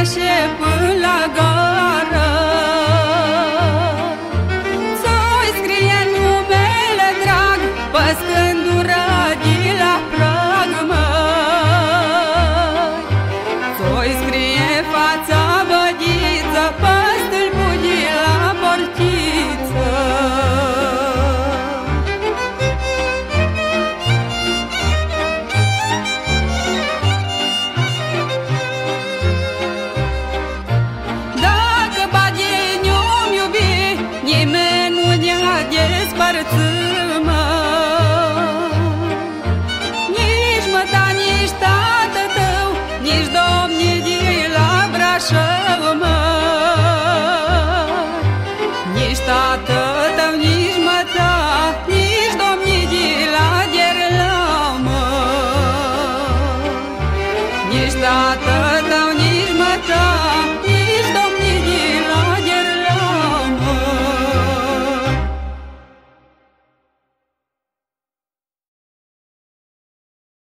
și până la gară. Să-i scrie numele drag pe scândură de la prag, măi. Să-i scrie fața bădiță pe stâlpul de la portiță. Nimeni nu ne-a despărțit, mă. Nici măta, nici tată tău, nici domnii de la Brașov, mă. Nici tată